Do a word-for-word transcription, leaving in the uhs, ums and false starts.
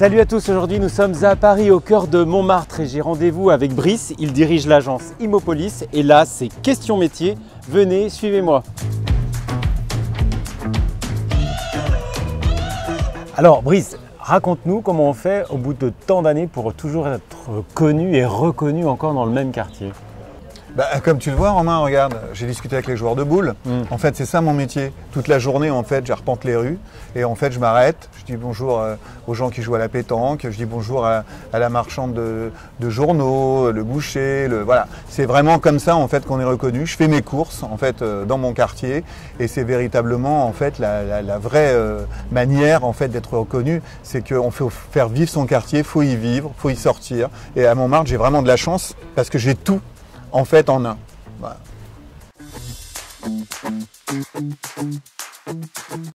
Salut à tous, aujourd'hui nous sommes à Paris au cœur de Montmartre et j'ai rendez-vous avec Brice, il dirige l'agence Immopolis et là c'est question métier, venez suivez-moi. Alors Brice, raconte-nous comment on fait au bout de tant d'années pour toujours être connu et reconnu encore dans le même quartier. Bah, comme tu le vois Romain, regarde, j'ai discuté avec les joueurs de boules. Mm. En fait, c'est ça mon métier. Toute la journée, en fait, j'arpente les rues et en fait, je m'arrête. Je dis bonjour euh, aux gens qui jouent à la pétanque. Je dis bonjour à, à la marchande de, de journaux, le boucher. Le, voilà, c'est vraiment comme ça en fait qu'on est reconnu. Je fais mes courses en fait euh, dans mon quartier et c'est véritablement en fait la, la, la vraie euh, manière en fait d'être reconnu. C'est qu'on faut faire vivre son quartier, faut y vivre, faut y sortir. Et à Montmartre, j'ai vraiment de la chance parce que j'ai tout. En fait, en un. Voilà.